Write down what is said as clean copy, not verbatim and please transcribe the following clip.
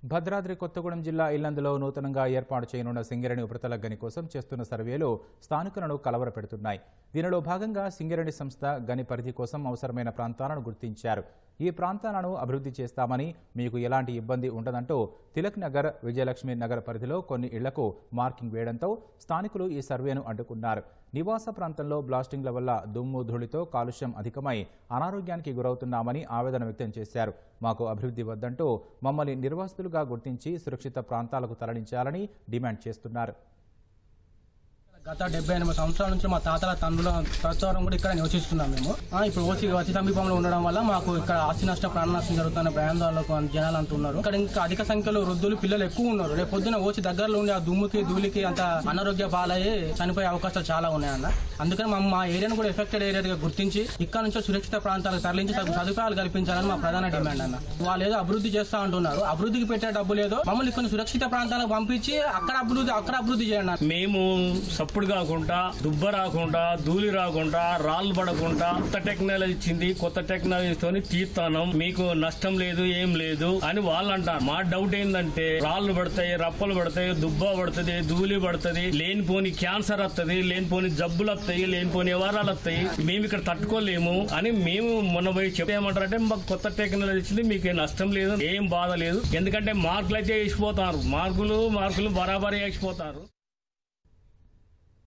భద్రాద్రి కొత్తగూడెం జిల్లా ఇల్లందులో నూతనంగా ఏర్పాటు చేయనున్న సింగరేణి ఉపరితల గని కోసం చేస్తున్న సర్వేలు స్థానికులను కలవరపెడుతున్నాయి. దీనిలో భాగంగా సింగరేణి సంస్థ గని పరిధి కోసం అవసరమైన ప్రాంతాలను గుర్తించారు. ఈ ప్రాంతాలను అభివృద్ధి చేస్తామని, మీకు ఎలాంటి ఇబ్బంది ఉండదంటూ తిలక్ నగర్, విజయలక్ష్మి నగర్ పరిధిలో కొన్ని ఇళ్లకు మార్కింగ్ వేయడంతో స్థానికులు ఈ సర్వేను అడ్డుకున్నారు. నివాస ప్రాంతంలో బ్లాస్టింగ్ల వల్ల దుమ్ము ధూళితో కాలుష్యం అధికమై అనారోగ్యానికి గురవుతున్నామని ఆవేదన వ్యక్తం చేశారు. మాకు అభివృద్ధి వద్దంటూ మమ్మల్ని నిర్వాసితులుగా గుర్తించి సురక్షిత ప్రాంతాలకు తరలించాలని డిమాండ్ చేస్తున్నారు. గత 78 సంవత్సరాల నుంచి మా తాతల తండ్రుల ప్రచారం కూడా ఇక్కడ నివసిస్తున్నాం. మేము ఇప్పుడు వచ్చి సమీపంలో ఉండడం వల్ల మాకు ఇక్కడ ఆస్తి నష్టం, ప్రాణ నష్టం జరుగుతున్న భయాందోళనకు జనాలు అంటున్నారు. ఇక్కడ ఇంకా అధిక సంఖ్యలో వృద్ధులు, పిల్లలు ఎక్కువ ఉన్నారు. రేపు పొద్దున వచ్చి దగ్గరలో ఉండి ఆ దుమ్ముకి ధూళికి అంత అనారోగ్య పాలయ్యి చనిపోయే అవకాశాలు చాలా ఉన్నాయన్న. అందుకని మా ఏరియాను కూడా ఎఫెక్టెడ్ ఏరియాగా గుర్తించి ఇక్కడ నుంచి సురక్షిత ప్రాంతాలకు తరలించి సదుపాయాలు కల్పించాలని మా ప్రధాన డిమాండ్ అన్న. వాళ్ళు ఏదో అభివృద్ధి చేస్తా అంటున్నారు, అభివృద్ధికి పెట్టే డబ్బు లేదో మమ్మల్ని కొన్ని సురక్షిత ప్రాంతాలకు పంపించి అక్కడ అభివృద్ధి చేయండి. మేము సప్పుడు కాకుండా, దుబ్బ రాకుండా, ధూళి రాకుండా, రాళ్ళు పడకుండా కొత్త టెక్నాలజీ ఇచ్చింది. కొత్త టెక్నాలజీతో తీస్తాను, మీకు నష్టం లేదు, ఏం లేదు అని వాళ్ళు అంటారు. మా డౌట్ ఏంటంటే రాళ్ళు పడతాయి, రప్పలు పడతాయి, దుబ్బ పడుతుంది, ధూళి పడుతుంది, లేనిపోని క్యాన్సర్ వస్తుంది, లేనిపోని జబ్బులు వస్తాయి, లేనిపోని వ్యవహారాలు వస్తాయి. మేము ఇక్కడ తట్టుకోలేము అని మేము మొన్న పోయి చెప్పేమంటారంటే మాకు కొత్త టెక్నాలజీ ఇచ్చింది, మీకు నష్టం లేదు, ఏం బాధ లేదు. ఎందుకంటే మార్కులు అయితే వేసిపోతారు, మార్కులు బరాబరి వేసిపోతారు.